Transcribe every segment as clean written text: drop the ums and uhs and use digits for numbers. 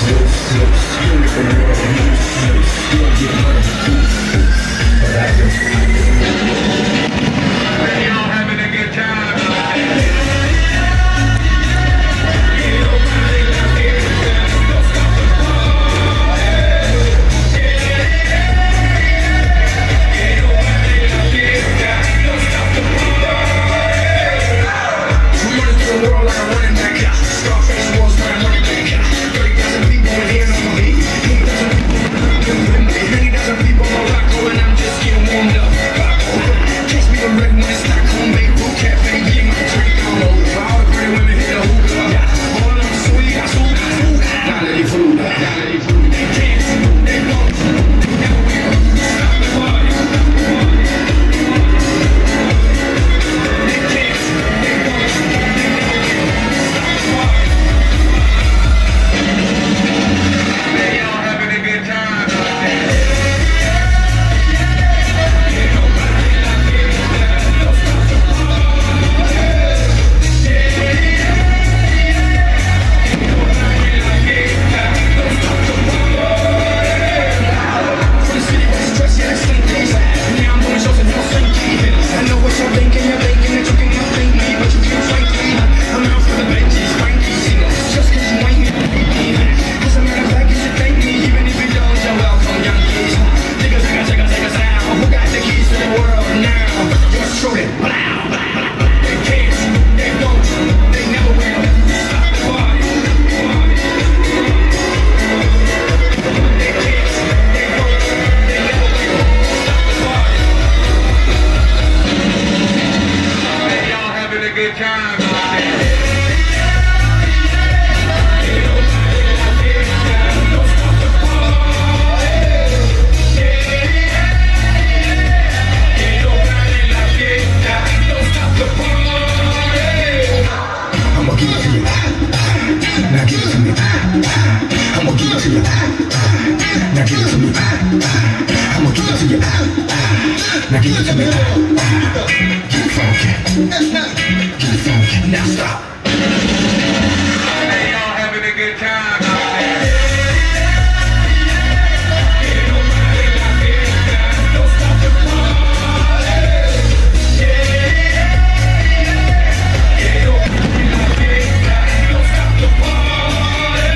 Now give it to me. Get funky. Get funky. Now stop. Hey, y'all having a good time out there? Don't stop the party. Don't stop the party.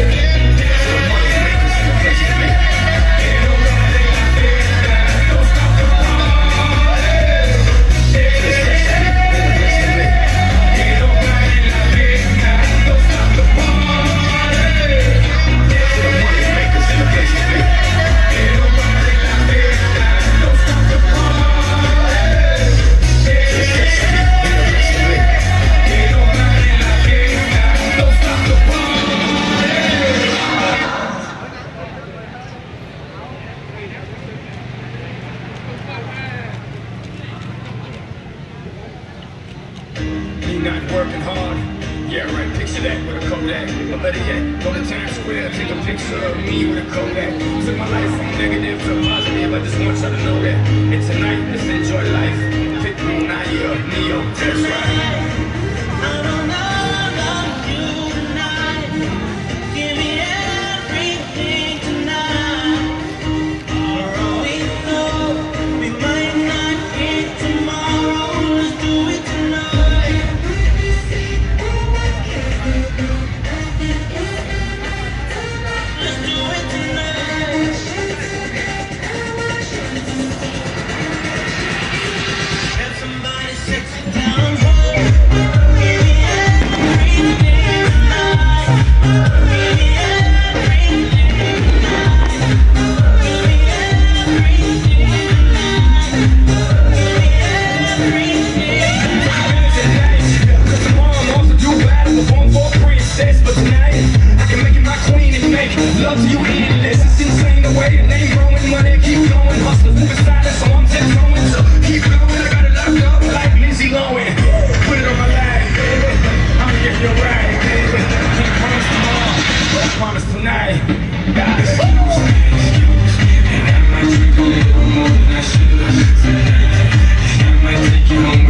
Not working hard. Yeah, right, picture that with a Kodak. Or better yet, go to Times Square, take a picture of me with a Kodak. Took my life from negative to positive, I just want y'all to know that. And tonight, let's enjoy life. Pick me, Naya, Neo, that's right. Love to you endless, it's insane the way the name growing, money keep going, hustlers moving silent, so I'm just going, so keep going, I got it locked up like Lindsay Lohan, put it on my life, baby, I'ma give you a ride, baby, can't promise tomorrow, but I promise tonight, God, excuse me, and I might drink a little more than I should, I might take you home.